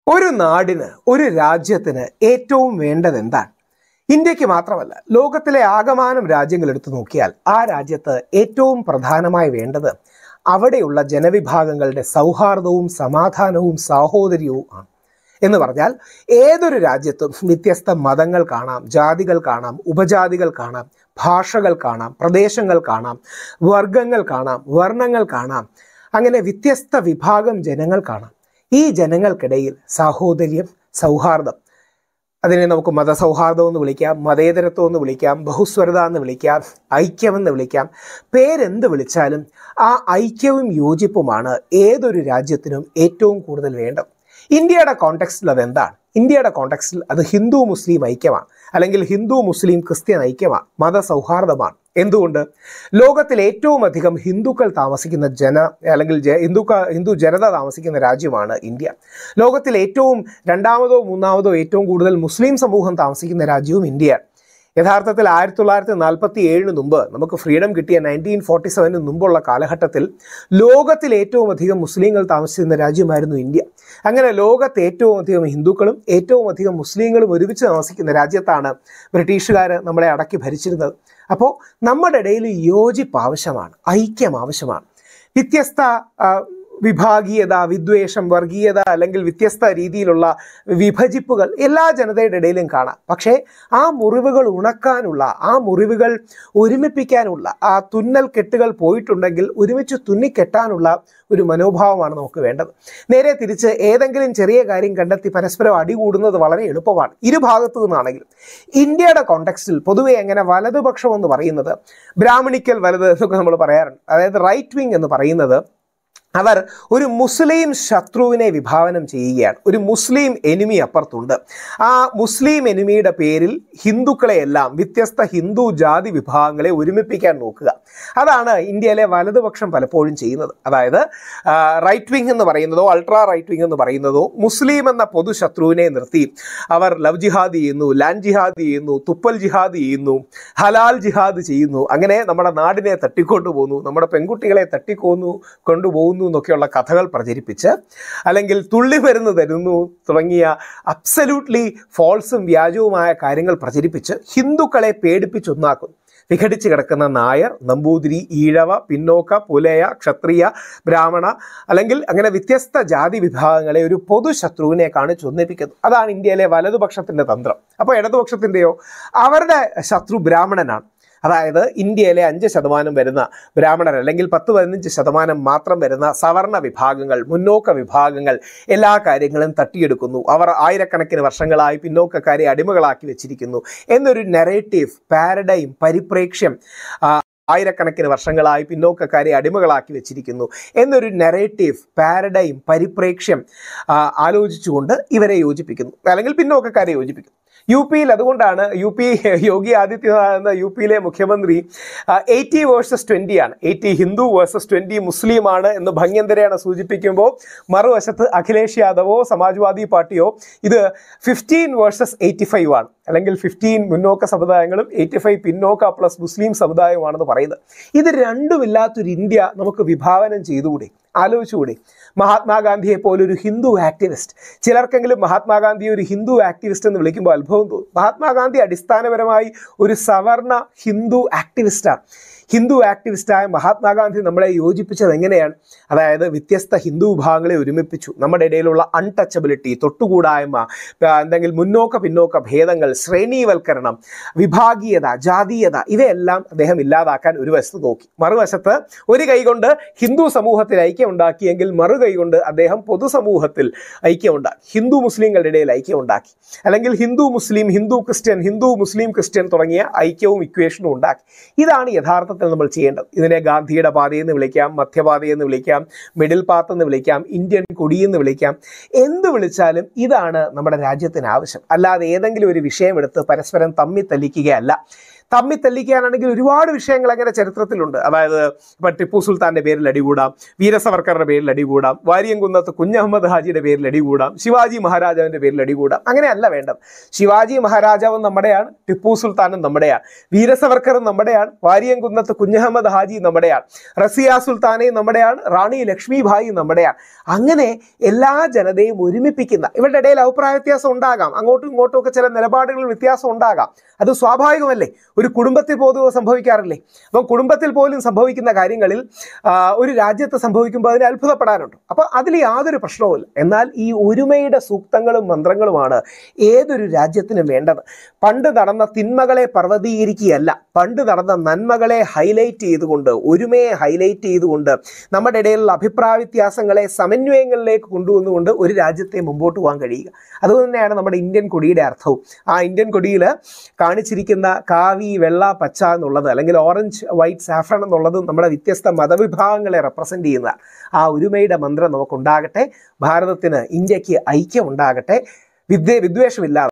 ഒരു നാടിന് ഒരു രാജ്യത്തിന് ഏറ്റവും വേണ്ടത് എന്താണ്? ഇന്ത്യക്ക് മാത്രമല്ല, ലോകത്തിലെ ആകമാനം രാജ്യങ്ങൾ എടുത്തു നോക്കിയാൽ ആ രാജ്യത്ത് ഏറ്റവും പ്രധാനമായി വേണ്ടത് അവിടെയുള്ള ജനവിഭാഗങ്ങളുടെ സൗഹാർദ്ദവും സമാധാനവും സാഹോദര്യവും ആണ്. എന്ന് പറഞ്ഞാൽ ഏതൊരു രാജ്യത്തും വ്യത്യസ്ത മതങ്ങൾ കാണാം, ജാതികൾ കാണാം, ഉപജാതികൾ കാണാം, ഭാഷകൾ കാണാം, പ്രദേശങ്ങൾ കാണാം, വർഗങ്ങൾ കാണാം, വർണ്ണങ്ങൾ കാണാം, അങ്ങനെ വ്യത്യസ്ത വിഭാഗം ജനങ്ങൾ കാണാം. ഈ ജനങ്ങൾക്കിടയിൽ സാഹോദര്യം, സൗഹാർദ്ദം, അതിനെ നമുക്ക് മതസൗഹാർദ്ദം എന്ന് വിളിക്കാം, മതേതരത്വം എന്ന് വിളിക്കാം, ബഹുസ്വരത എന്ന് വിളിക്കാം, ഐക്യമെന്ന് വിളിക്കാം, പേരെന്ത് വിളിച്ചാലും ആ ഐക്യവും യോജിപ്പുമാണ് ഏതൊരു രാജ്യത്തിനും ഏറ്റവും കൂടുതൽ വേണ്ടത്. ഇന്ത്യയുടെ കോണ്ടെക്സ്റ്റിൽ അതെന്താണ്? ഇന്ത്യയുടെ കോണ്ടെക്സ്റ്റിൽ അത് ഹിന്ദു മുസ്ലിം ഐക്യമാണ്, അല്ലെങ്കിൽ ഹിന്ദു മുസ്ലിം ക്രിസ്ത്യൻ ഐക്യമാണ്, മതസൗഹാർദ്ദമാണ്. എന്തുകൊണ്ട്? ലോകത്തിൽ ഏറ്റവും അധികം ഹിന്ദുക്കൾ താമസിക്കുന്ന അല്ലെങ്കിൽ ഹിന്ദു ജനത താമസിക്കുന്ന രാജ്യമാണ് ഇന്ത്യ. ലോകത്തിൽ ഏറ്റവും രണ്ടാമതോ മൂന്നാമതോ ഏറ്റവും കൂടുതൽ മുസ്ലിം സമൂഹം താമസിക്കുന്ന രാജ്യവും ഇന്ത്യയാണ്. യഥാർത്ഥത്തിൽ 1947 മുമ്പ്, നമുക്ക് ഫ്രീഡം കിട്ടിയ 1947 മുമ്പുള്ള കാലഘട്ടത്തിൽ ലോകത്തിൽ ഏറ്റവും അധികം മുസ്ലിങ്ങൾ താമസിച്ചിരുന്ന രാജ്യമായിരുന്നു ഇന്ത്യ. അങ്ങനെ ലോകത്ത് ഏറ്റവും അധികം ഹിന്ദുക്കളും ഏറ്റവും അധികം മുസ്ലിങ്ങളും ഒരുമിച്ച് താമസിക്കുന്ന രാജ്യത്താണ് ബ്രിട്ടീഷുകാർ നമ്മളെ അടക്കി ഭരിച്ചിരുന്നത്. അപ്പോൾ നമ്മുടെ ഇടയിൽ യോജിപ്പ് ആവശ്യമാണ്, ഐക്യം ആവശ്യമാണ്. വ്യത്യസ്ത വിഭാഗീയത, വിദ്വേഷം, വർഗീയത, അല്ലെങ്കിൽ വ്യത്യസ്ത രീതിയിലുള്ള വിഭജിപ്പുകൾ എല്ലാ ജനതയുടെ ഇടയിലും കാണാം. പക്ഷേ ആ മുറിവുകൾ ഉണക്കാനുള്ള, ആ മുറിവുകൾ ഒരുമിപ്പിക്കാനുള്ള, ആ തുന്നൽ കെട്ടുകൾ പോയിട്ടുണ്ടെങ്കിൽ ഒരുമിച്ച് തുന്നിക്കെട്ടാനുള്ള ഒരു മനോഭാവമാണ് നമുക്ക് വേണ്ടത്. നേരെ തിരിച്ച് ഏതെങ്കിലും ചെറിയ കാര്യം കണ്ടെത്തി പരസ്പരം അടികൂടുന്നത് വളരെ എളുപ്പമാണ്, ഇരുഭാഗത്തു നിന്നാണെങ്കിലും. ഇന്ത്യയുടെ കോണ്ടെക്സ്റ്റിൽ പൊതുവെ എങ്ങനെ വലതുപക്ഷം എന്ന് പറയുന്നത്, ബ്രാഹ്മണിക്കൽ വലത് എന്നൊക്കെ നമ്മൾ പറയാറുണ്ട്. അതായത് റൈറ്റ് വിങ് എന്ന് പറയുന്നത് അവർ ഒരു മുസ്ലിം ശത്രുവിനെ വിഭാവനം ചെയ്യുകയാണ്. ഒരു മുസ്ലിം എനിമി അപ്പുറത്തുണ്ട്. ആ മുസ്ലിം എനിമിയുടെ പേരിൽ ഹിന്ദുക്കളെയെല്ലാം, വ്യത്യസ്ത ഹിന്ദു ജാതി വിഭാഗങ്ങളെ ഒരുമിപ്പിക്കാൻ നോക്കുക. അതാണ് ഇന്ത്യയിലെ വലതുപക്ഷം പലപ്പോഴും ചെയ്യുന്നത്. അതായത് റൈറ്റ് വിങ് എന്ന് പറയുന്നതോ അൾട്രാ റൈറ്റ് വിങ് എന്ന് പറയുന്നതോ മുസ്ലിം എന്ന പൊതു ശത്രുവിനെ നിർത്തി അവർ ലവ് ജിഹാദ് ചെയ്യുന്നു, ലാൻഡ് ജിഹാദ് ചെയ്യുന്നു, തുപ്പൽ ജിഹാദ് ചെയ്യുന്നു, ഹലാൽ ജിഹാദ് ചെയ്യുന്നു, അങ്ങനെ നമ്മുടെ നാടിനെ തട്ടിക്കൊണ്ടുപോകുന്നു, നമ്മുടെ പെൺകുട്ടികളെ കൊണ്ടുപോകുന്നു എന്നൊക്കെയുള്ള കഥകൾ പ്രചരിപ്പിച്ച്, അല്ലെങ്കിൽ തുള്ളിമരുന്ന് തരുന്നു തുടങ്ങിയ അബ്സല്യൂട്ട്ലി ഫോൾസും വ്യാജവുമായ കാര്യങ്ങൾ പ്രചരിപ്പിച്ച് ഹിന്ദുക്കളെ പേടിപ്പിച്ചൊന്നാക്കുന്നു. വിഘടിച്ച് കിടക്കുന്ന നായർ, നമ്പൂതിരി, ഈഴവ, പിന്നോക്ക, പുലയ, ക്ഷത്രിയ, ബ്രാഹ്മണ, അല്ലെങ്കിൽ അങ്ങനെ വ്യത്യസ്ത ജാതി വിഭാഗങ്ങളെ ഒരു പൊതു ശത്രുവിനെ കാണിച്ചൊന്നിപ്പിക്കുന്നു. അതാണ് ഇന്ത്യയിലെ വലതുപക്ഷത്തിൻ്റെ തന്ത്രം. അപ്പോൾ ഇടതുപക്ഷത്തിൻ്റെയോ, അവരുടെ ശത്രു ബ്രാഹ്മണനാണ്. അതായത് ഇന്ത്യയിലെ 5% വരുന്ന ബ്രാഹ്മണർ, അല്ലെങ്കിൽ 10-15% മാത്രം വരുന്ന സവർണ വിഭാഗങ്ങൾ, മുന്നോക്ക വിഭാഗങ്ങൾ എല്ലാ കാര്യങ്ങളും തട്ടിയെടുക്കുന്നു. അവർ ആയിരക്കണക്കിന് വർഷങ്ങളായി പിന്നോക്കക്കാരെ അടിമകളാക്കി വെച്ചിരിക്കുന്നു എന്നൊരു നെറേറ്റീവ്, പാരഡൈം, പരിപ്രേക്ഷ്യം, ആയിരക്കണക്കിന് വർഷങ്ങളായി പിന്നോക്കക്കാരെ അടിമകളാക്കി വെച്ചിരിക്കുന്നു എന്നൊരു നെറേറ്റീവ്, പാരഡൈം, പരിപ്രേക്ഷ്യം ആലോചിച്ചുകൊണ്ട് ഇവരെ യോജിപ്പിക്കുന്നു, അല്ലെങ്കിൽ പിന്നോക്കക്കാരെ യോജിപ്പിക്കുന്നു. യു പിയിൽ അതുകൊണ്ടാണ് യോഗി ആദിത്യനാഥ് എന്ന യു പിയിലെ മുഖ്യമന്ത്രി 80 vs 20 ആണ്, 80 ഹിന്ദു വേഴ്സസ് 20 മുസ്ലിമാണ് എന്ന് ഭംഗ്യന്തരെയാണ് സൂചിപ്പിക്കുമ്പോൾ, മറുവശത്ത് അഖിലേഷ് യാദവോ സമാജ്വാദി പാർട്ടിയോ ഇത് 15 vs 85 ആണ്, അല്ലെങ്കിൽ 15 മുന്നോക്ക സമുദായങ്ങളും 85 പിന്നോക്ക പ്ലസ് മുസ്ലിം സമുദായവുമാണെന്ന് പറയുന്നത്. ഇത് രണ്ടുമില്ലാത്തൊരു ഇന്ത്യ നമുക്ക് വിഭാവനം ചെയ്തുകൂടെ? ആലോചിച്ചുകൂടെ? മഹാത്മാഗാന്ധിയെ പോലൊരു ഹിന്ദു ആക്ടിവിസ്റ്റ്, ചിലർക്കെങ്കിലും മഹാത്മാഗാന്ധിയെ ഒരു ഹിന്ദു ആക്ടിവിസ്റ്റ് എന്ന് വിളിക്കുമ്പോൾ അത്ഭുതം തോന്നും. മഹാത്മാഗാന്ധി അടിസ്ഥാനപരമായി ഒരു സവർണ ഹിന്ദു ആക്ടിവിസ്റ്റാണ്. ഹിന്ദു ആക്ടിവിസ്റ്റായ മഹാത്മാഗാന്ധി നമ്മളെ യോജിപ്പിച്ചത് എങ്ങനെയാണ്? അതായത് വ്യത്യസ്ത ഹിന്ദു വിഭാഗങ്ങളെ ഒരുമിപ്പിച്ചു. നമ്മുടെ ഇടയിലുള്ള അൺടച്ചബിലിറ്റി, തൊട്ടുകൂടായ്മ, എന്തെങ്കിലും മുന്നോക്ക പിന്നോക്ക ഭേദങ്ങൾ, ശ്രേണീവൽക്കരണം, വിഭാഗീയത, ജാതീയത, ഇവയെല്ലാം അദ്ദേഹം ഇല്ലാതാക്കാൻ ഒരു വശത്ത് നോക്കി. മറുവശത്ത് ഒരു കൈകൊണ്ട് ഹിന്ദു സമൂഹത്തിൽ ഐക്യം ഉണ്ടാക്കിയെങ്കിൽ മറുകൈ കൊണ്ട് അദ്ദേഹം പൊതുസമൂഹത്തിൽ ഐക്യമുണ്ടാക്കി, ഹിന്ദു മുസ്ലിങ്ങളുടെ ഇടയിൽ ഐക്യമുണ്ടാക്കി, അല്ലെങ്കിൽ Hindu Muslim, Hindu Christian, Hindu Muslim Christian തുടങ്ങിയ ഐക്യവും ഇക്വേഷനും ഉണ്ടാക്കി. ഇതാണ് യഥാർത്ഥ നമ്മൾ ചെയ്യേണ്ടത്. ഇതിനെ ഗാന്ധിയുടെ പാതയെന്ന് വിളിക്കാം, മധ്യപാതയെന്ന് വിളിക്കാം, മിഡിൽ പാത്ത് എന്ന് വിളിക്കാം, ഇന്ത്യൻ കൊടിയെന്ന് വിളിക്കാം, എന്ത് വിളിച്ചാലും ഇതാണ് നമ്മുടെ രാജ്യത്തിന് ആവശ്യം. അല്ലാതെ ഏതെങ്കിലും ഒരു വിഷയമെടുത്ത് പരസ്പരം തമ്മിൽ തല്ലിക്കുകയല്ല. തമ്മിൽ തെല്ലിക്കാനാണെങ്കിൽ ഒരുപാട് വിഷയങ്ങൾ അങ്ങനെ ചരിത്രത്തിലുണ്ട്. അതായത് ഇപ്പം ടിപ്പു സുൽത്താൻ്റെ പേരിൽ അടികൂടാം, വീര സവർക്കറുടെ പേരിൽ അടികൂടാം, വാരിയംകുന്നത്ത് കുഞ്ഞഹമ്മദ് ഹാജിയുടെ പേരിൽ അടികൂടാം, ശിവാജി മഹാരാജാവിൻ്റെ പേരിൽ അടികൂടാം. അങ്ങനെയല്ല വേണ്ടത്. ശിവാജി മഹാരാജാവും നമ്മുടെയാണ്, ടിപ്പു സുൽത്താനും നമ്മുടെയാണ്, വീര സവർക്കറും നമ്മുടെയാണ്, വാരിയംകുന്നത്ത് കുഞ്ഞഹമ്മദ് ഹാജി നമ്മുടെയാണ്, റസിയ സുൽത്താനയും നമ്മുടെയാണ്, റാണി ലക്ഷ്മിഭായി നമ്മുടെയാണ്. അങ്ങനെ എല്ലാ ജനതയും ഒരുമിപ്പിക്കുന്ന, ഇവരുടെ ഇടയിൽ അഭിപ്രായ വ്യത്യാസം ഉണ്ടാകാം, അങ്ങോട്ടും ഇങ്ങോട്ടും ഒക്കെ ചില നിലപാടുകളിൽ വ്യത്യാസം ഉണ്ടാകാം, അത് സ്വാഭാവികമല്ലേ, ഒരു കുടുംബത്തിൽ പോലും സംഭവിക്കാറില്ലേ. അപ്പം കുടുംബത്തിൽ പോലും സംഭവിക്കുന്ന കാര്യങ്ങളിൽ ഒരു രാജ്യത്ത് സംഭവിക്കുമ്പോൾ അതിനെ അത്ഭുതപ്പെടാനുണ്ട്. അപ്പോൾ അതിൽ യാതൊരു പ്രശ്നവുമില്ല. എന്നാൽ ഈ ഒരുമയുടെ സൂക്തങ്ങളും മന്ത്രങ്ങളുമാണ് ഏതൊരു രാജ്യത്തിനും വേണ്ടത്. പണ്ട് നടന്ന തിന്മകളെ പർവ്വതീകരിക്കുകയല്ല, പണ്ട് നടന്ന നന്മകളെ ഹൈലൈറ്റ് ചെയ്തുകൊണ്ട്, ഒരുമയെ ഹൈലൈറ്റ് ചെയ്തുകൊണ്ട്, നമ്മുടെ ഇടയിലുള്ള അഭിപ്രായ വ്യത്യാസങ്ങളെ സമന്വയങ്ങളിലേക്ക് കൊണ്ടുവന്നുകൊണ്ട് ഒരു രാജ്യത്തെ മുമ്പോട്ട് പോകാൻ കഴിയുക. അതുകൊണ്ട് തന്നെയാണ് നമ്മുടെ ഇന്ത്യൻ കൊടിയുടെ അർത്ഥവും. ആ ഇന്ത്യൻ കൊടിയിൽ കാണിച്ചിരിക്കുന്ന കാവി, വെള്ള, പച്ച എന്നുള്ളത്, അല്ലെങ്കിൽ ഓറഞ്ച്, വൈറ്റ്, സാഫ്രൺ എന്നുള്ളതും നമ്മുടെ വ്യത്യസ്ത മതവിഭാഗങ്ങളെ റെപ്രസെൻ്റ് ചെയ്യുന്ന ആ ഒരുമയുടെ മന്ത്രം നമുക്കുണ്ടാകട്ടെ. ഭാരതത്തിന്, ഇന്ത്യക്ക് ഐക്യം ഉണ്ടാകട്ടെ. വിദ്വേഷമില്ലാതെ